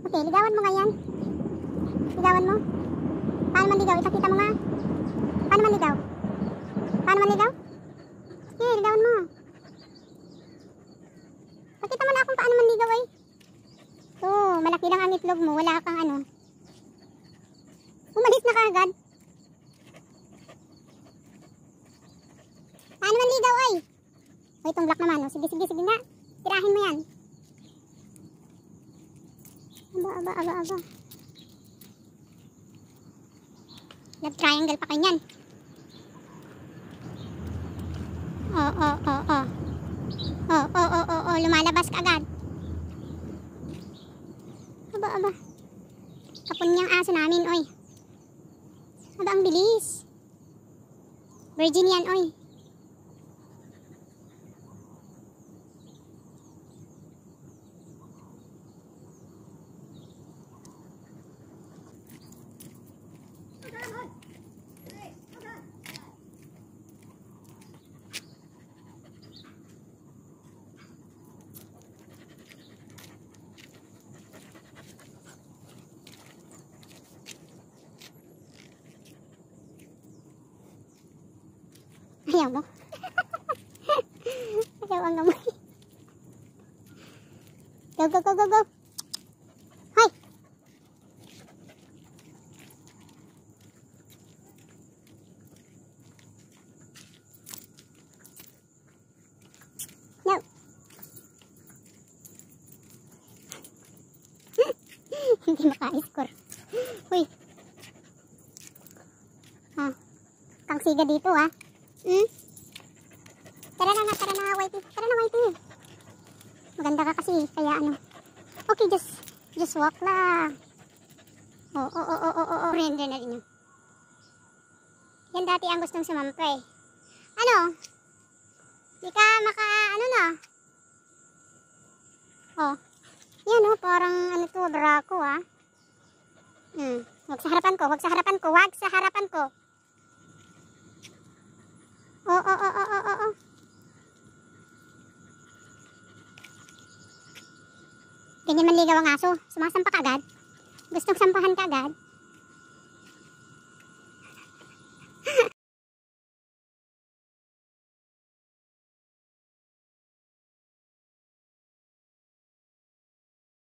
Okay, ligawan mo nga yan. Ligawan mo. Paano manligaw? Ipakita mo nga. Paano manligaw? Paano manligaw? Okay, ligawan mo. Pakita mo na kung paano manligaw ay. Malaki lang ang itlog mo. Wala kang ano. Umalis na kaagad. Paano manligaw ay? O, itong black naman. Sige na. Tirahin mo yan. Aba. Love triangle pa kanyan. Lumalabas ka agad. Aba. Kapon niyang aso namin, oy. Aba, ang bilis. Virgin yan, oy. Ayaw mo. Ayaw ang gamoy. Go. Hoy! No. Hindi maka-score. Uy. Kang siga dito ah. Tara na, Whitey. Maganda ka kasi, kaya ano. Okay, just walk lang. Render na rin yun. Yan dati ang gustong sumampay. Ano? Di ka ano na? Yan parang ano to, barako ah. Wag sa harapan ko. Ganyan manligaw ang aso. Sumasampa ka agad. Gustong sampahan ka agad.